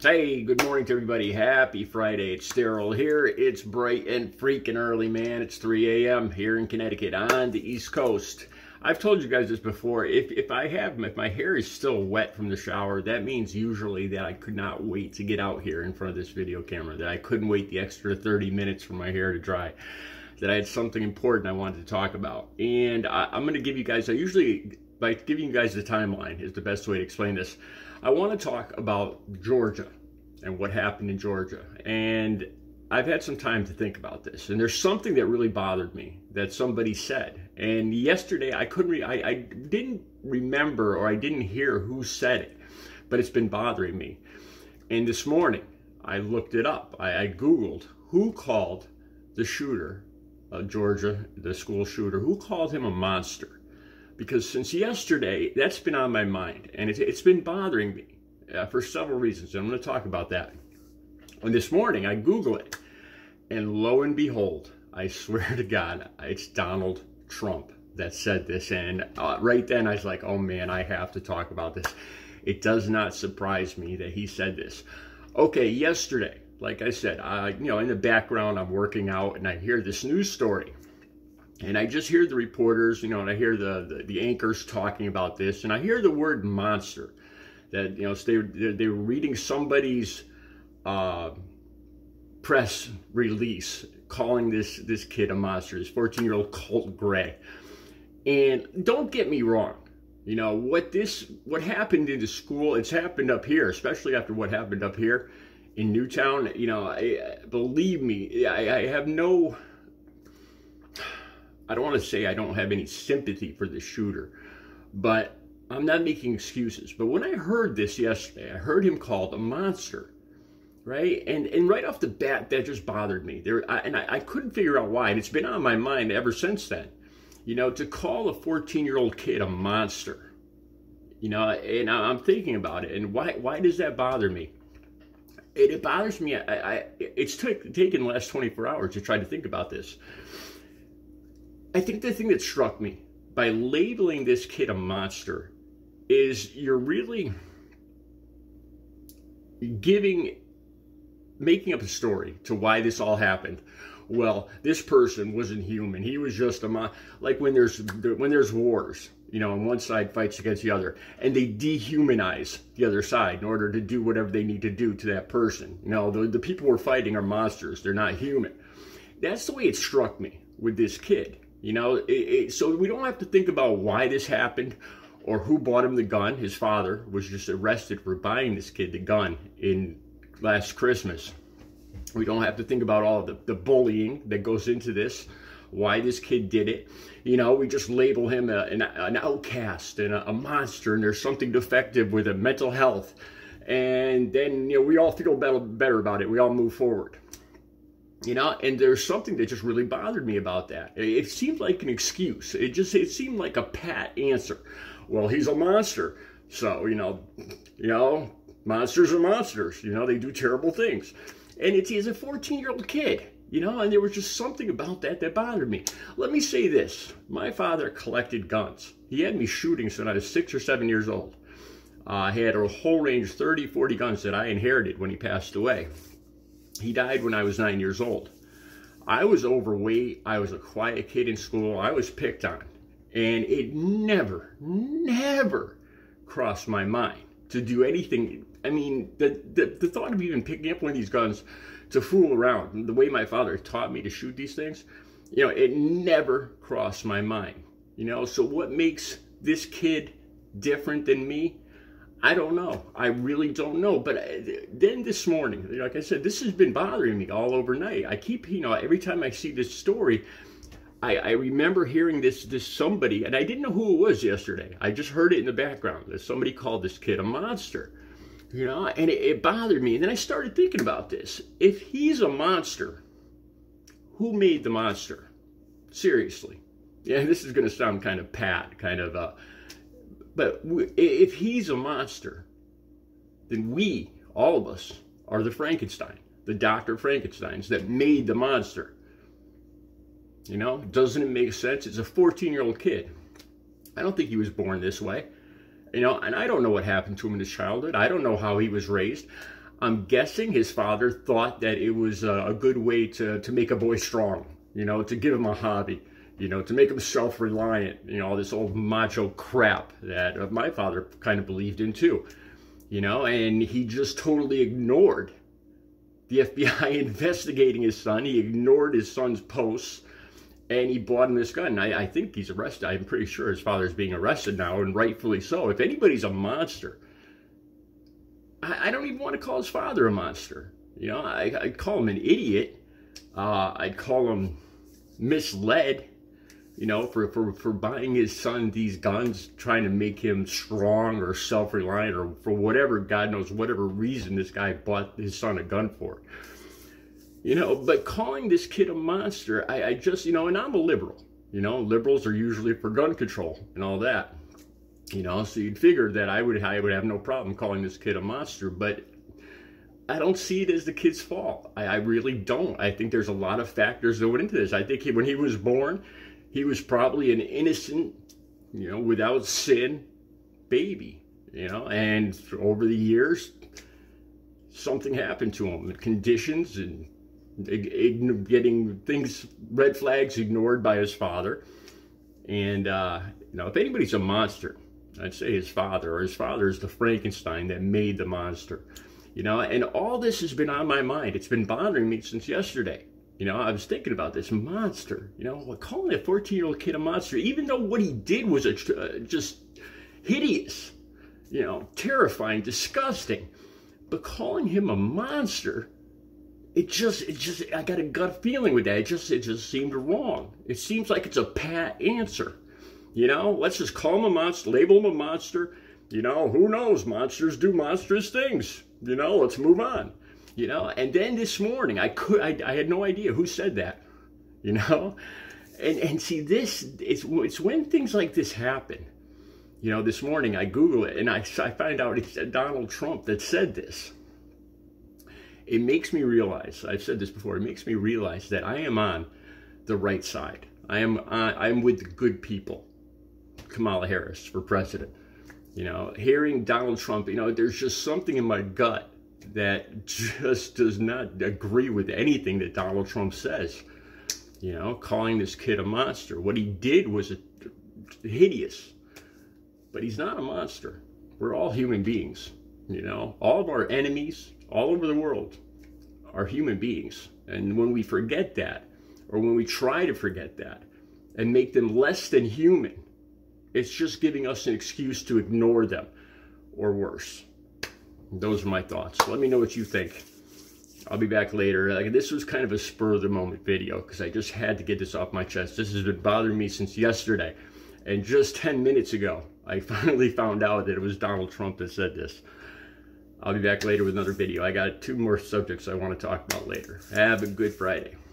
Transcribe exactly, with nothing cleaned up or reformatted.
Hey, good morning to everybody. Happy Friday. It's Daryl here. It's bright and freaking early, man. It's three A M here in Connecticut on the East Coast. I've told you guys this before. If, if I have, if my hair is still wet from the shower, that means usually that I could not wait to get out here in front of this video camera, that I couldn't wait the extra thirty minutes for my hair to dry, that I had something important I wanted to talk about. And I, I'm going to give you guys, I usually, by giving you guys the timeline is the best way to explain this. I want to talk about Georgia and what happened in Georgia. And I've had some time to think about this. And there's something that really bothered me that somebody said. And yesterday I couldn't, re I, I didn't remember or I didn't hear who said it, but it's been bothering me. And this morning I looked it up. I, I Googled who called the shooter of Georgia, the school shooter, who called him a monster. Because since yesterday, that's been on my mind, and it's, it's been bothering me uh, for several reasons, and I'm going to talk about that. And this morning, I Google it, and lo and behold, I swear to God, it's Donald Trump that said this, and uh, right then, I was like, oh man, I have to talk about this. It does not surprise me that he said this. Okay, yesterday, like I said, uh, you know, in the background, I'm working out, and I hear this news story. And I just hear the reporters, you know, and I hear the, the, the anchors talking about this, and I hear the word monster. That, you know, so they, they were reading somebody's uh, press release calling this, this kid a monster, this fourteen-year-old Colt Gray. And don't get me wrong, you know, what this, what happened in the school, it's happened up here, especially after what happened up here in Newtown. You know, I, believe me, I, I have no... I don't want to say I don't have any sympathy for the shooter, but I'm not making excuses. But when I heard this yesterday, I heard him called a monster, right? And and right off the bat, that just bothered me. There, I, and I, I couldn't figure out why. And it's been on my mind ever since then. You know, to call a fourteen-year-old kid a monster, you know, and I'm thinking about it. And why why does that bother me? It, it bothers me. I, I it's took, taken the last twenty-four hours to try to think about this. I think the thing that struck me by labeling this kid a monster is you're really giving, making up a story to why this all happened. Well, this person wasn't human. He was just a mon- like when there's when there's wars, you know, and one side fights against the other, and they dehumanize the other side in order to do whatever they need to do to that person. You know, the, the people we're fighting are monsters. They're not human. That's the way it struck me with this kid. You know, it, it, so we don't have to think about why this happened or who bought him the gun. His father was just arrested for buying this kid the gun in last Christmas. We don't have to think about all the, the bullying that goes into this, why this kid did it. You know, we just label him a, an, an outcast and a, a monster, and there's something defective with him, mental health. And then, you know, we all feel better, better about it. We all move forward. You know, and there's something that just really bothered me about that. It seemed like an excuse. It just, it seemed like a pat answer. Well, he's a monster. So, you know, you know, monsters are monsters. You know, they do terrible things. And it's, he's a fourteen-year-old kid, you know, and there was just something about that that bothered me. Let me say this. My father collected guns. He had me shooting since I was six or seven years old. Uh, he had a whole range, thirty, forty guns that I inherited when he passed away. He died when I was nine years old. I was overweight. I was a quiet kid in school. I was picked on. And it never, never crossed my mind to do anything. I mean, the, the, the thought of even picking up one of these guns to fool around, the way my father taught me to shoot these things, you know, it never crossed my mind. You know, so what makes this kid different than me? I don't know. I really don't know. But then this morning, like I said, this has been bothering me all overnight. I keep, you know, every time I see this story, I, I remember hearing this, this somebody, and I didn't know who it was yesterday. I just heard it in the background that somebody called this kid a monster, you know, and it, it bothered me. And then I started thinking about this. If he's a monster, who made the monster? Seriously. Yeah, this is going to sound kind of pat, kind of, uh, but if he's a monster, then we, all of us, are the Frankenstein, the Doctor Frankensteins that made the monster. You know, doesn't it make sense? It's a fourteen-year-old kid. I don't think he was born this way. You know, and I don't know what happened to him in his childhood. I don't know how he was raised. I'm guessing his father thought that it was a, a good way to, to make a boy strong, you know, to give him a hobby, you know, to make him self-reliant, you know, all this old macho crap that uh, my father kind of believed in too, you know, and he just totally ignored the F B I investigating his son. He ignored his son's posts, and he bought him this gun. I, I think he's arrested. I'm pretty sure his father's being arrested now, and rightfully so. If anybody's a monster, I, I don't even want to call his father a monster. You know, I, I'd call him an idiot. Uh, I'd call him misled, you know, for, for, for buying his son these guns, trying to make him strong or self-reliant, or for whatever, God knows, whatever reason this guy bought his son a gun for. You know, but calling this kid a monster, I, I just, you know, and I'm a liberal. You know, liberals are usually for gun control and all that. You know, so you'd figure that I would, I would have no problem calling this kid a monster, but I don't see it as the kid's fault. I, I really don't. I think there's a lot of factors that went into this. I think he, when he was born, he was probably an innocent, you know, without sin baby, you know, and over the years, something happened to him, conditions and getting things, red flags ignored by his father. And, uh, you know, if anybody's a monster, I'd say his father, or his father is the Frankenstein that made the monster, you know, and all this has been on my mind. It's been bothering me since yesterday. You know, I was thinking about this monster, you know, calling a fourteen-year-old kid a monster, even though what he did was a, uh, just hideous, you know, terrifying, disgusting. But calling him a monster, it just, it just, I got a gut feeling with that. It just, it just seemed wrong. It seems like it's a pat answer. You know, let's just call him a monster, label him a monster. You know, who knows? Monsters do monstrous things. You know, let's move on. You know, and then this morning, I could, I, I had no idea who said that, you know, and, and see this, it's, it's when things like this happen, you know, this morning I Google it and I, I find out it's Donald Trump that said this. It makes me realize, I've said this before, it makes me realize that I am on the right side. I am, on, I'm with the good people, Kamala Harris for president. You know, hearing Donald Trump, you know, there's just something in my gut that just does not agree with anything that Donald Trump says. You know, calling this kid a monster. What he did was a, hideous, but he's not a monster. We're all human beings. You know, all of our enemies all over the world are human beings. And when we forget that, or when we try to forget that and make them less than human, it's just giving us an excuse to ignore them, or worse. Those are my thoughts. Let me know what you think. I'll be back later. Like, this was kind of a spur of the moment video because I just had to get this off my chest. This has been bothering me since yesterday. And just ten minutes ago, I finally found out that it was Donald Trump that said this. I'll be back later with another video. I got two more subjects I want to talk about later. Have a good Friday.